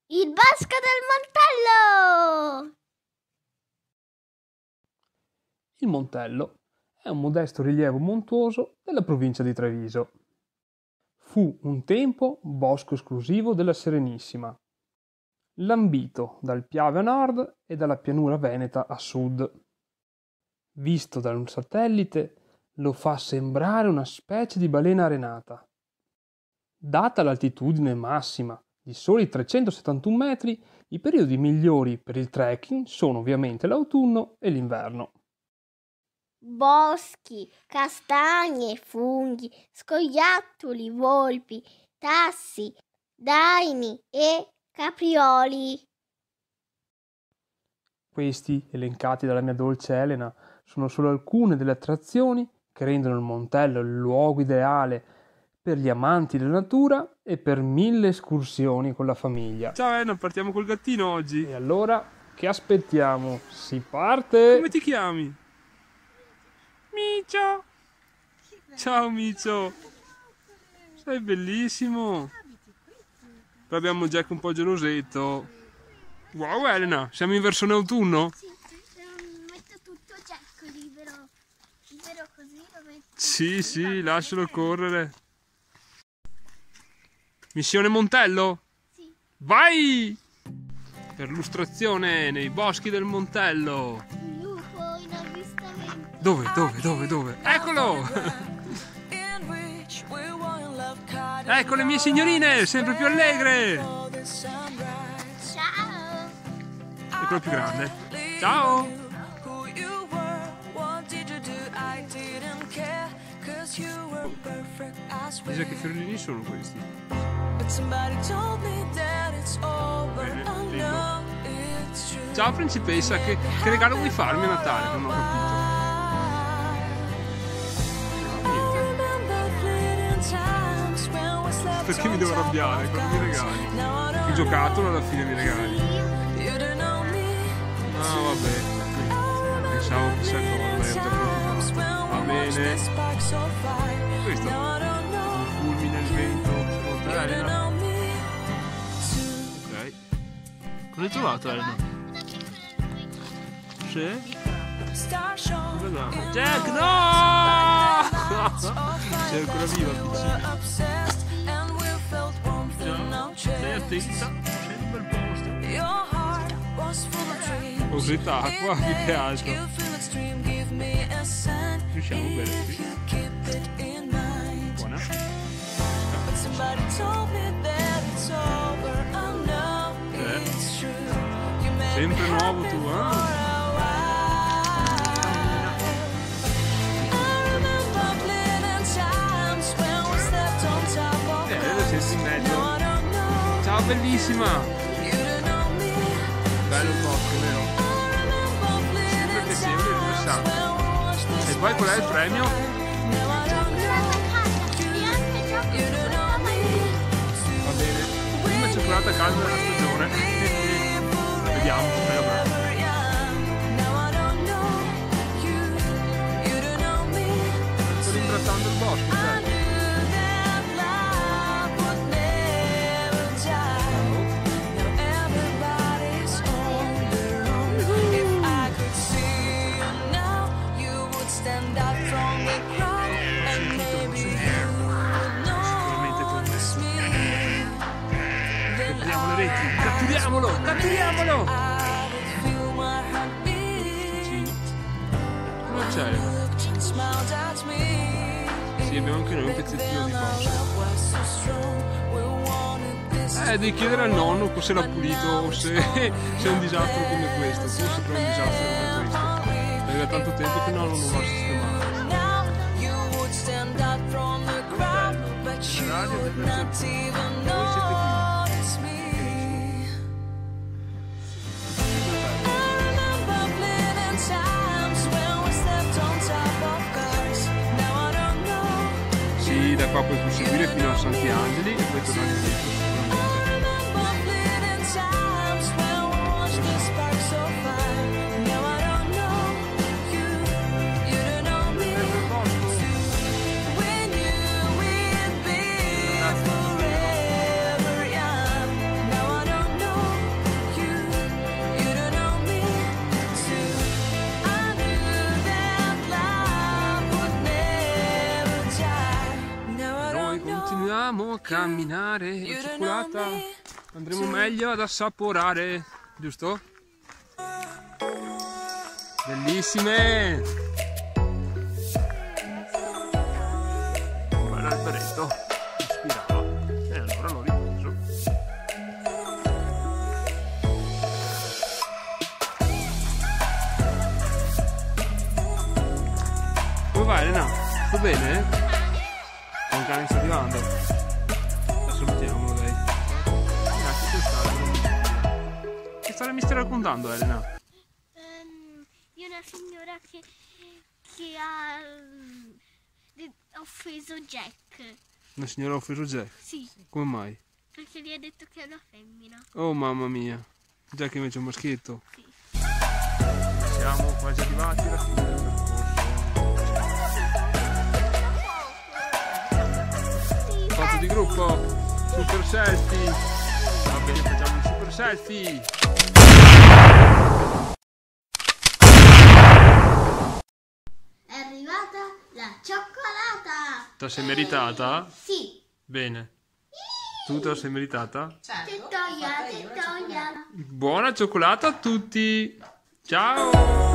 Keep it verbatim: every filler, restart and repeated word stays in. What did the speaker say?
Il bosco del Montello! Il Montello è un modesto rilievo montuoso della provincia di Treviso. Fu un tempo bosco esclusivo della Serenissima, lambito dal Piave a nord e dalla pianura veneta a sud. Visto da un satellite lo fa sembrare una specie di balena arenata. Data l'altitudine massima di soli trecentosettantuno metri, i periodi migliori per il trekking sono ovviamente l'autunno e l'inverno. Boschi, castagne, funghi, scoiattoli, volpi, tassi, daini e caprioli. Questi, elencati dalla mia dolce Elena, sono solo alcune delle attrazioni che rendono il Montello il luogo ideale per gli amanti della natura e per mille escursioni con la famiglia. Ciao Elena, partiamo col gattino oggi. E allora, che aspettiamo? Si parte! Come ti chiami? Micio! Ciao Micio! Sei bellissimo! Poi abbiamo Jack un po' gelosetto. Wow Elena, siamo in versione autunno? Sì, metto tutto Jack libero, libero così lo metto. Sì, sì, lascialo correre. Missione Montello? Sì. Vai! Perlustrazione nei boschi del Montello. Il lupo in avvistamento. Dove, dove, dove, dove? Eccolo! Ecco le mie signorine, sempre più allegre! Ciao! E quello più grande. Ciao! Dice che fiorellini sono questi? Bene, lindo. Ciao principessa, che, che regalo vuoi farmi a Natale? Non ho capito. Perché mi devo arrabbiare? Cosa mi regali? Il giocattolo alla fine mi regali. Ah vabbè, pensavo chissà cosa, ero già preoccupato. Va bene. Questo, un fulmine al vento, sotto Elena. Ok. Cosa hai trovato Elena? Sì? Vediamo. Jack, no! Sei ancora viva, piccina. Stai attenta, sei in un bel posto. Posita acqua, più che altro. Riusciamo bene, sì. Buona. Eh. Sempre nuovo tu, eh? In mezzo. Ciao bellissima! Bello il bosco, vero? Sempre piacevole e rilassante. E poi qual è il premio? Va bene. Prima cioccolata a calda della stagione. Vediamo, bella brava. Sto ringraziando il bosco, certo. Catturiamolo! Catturiamolo! Cosa c'è? Sì, abbiamo anche noi un pezzettino di bosco. Eh, devi chiedere al nonno se l'ha pulito o se, se è un disastro come questo. Forse però è un disastro come questo. Perché da tanto tempo che il nonno non va a sistemare. Radio, voi siete qui. Da qua puoi proseguire fino a Santi Angeli e poi tornare indietro sicuramente. camminare, la cioccolata andremo meglio ad assaporare, giusto? Bellissime! Un bel alberetto, ispirava, e allora l'ho ripreso. Come va Elena? Tutto bene? Un cane sta arrivando. Adesso mettiamolo dai. Grazie per stare. Che storia mi stai raccontando Elena? Ehm, di una signora che, che ha ehm, de- offeso Jack. Una signora ha offeso Jack? Sì, Come mai? perché gli ha detto che è una femmina. Oh mamma mia. Jack invece è un maschietto. Sì. Siamo quasi arrivati alla fine del percorso. Foto di gruppo. Super selfie. Va bene, facciamo un super selfie. È arrivata la cioccolata! Te la sei meritata? Sì! Bene. Tu te la sei meritata? Tettoia, tettoia! Buona cioccolata a tutti! Ciao!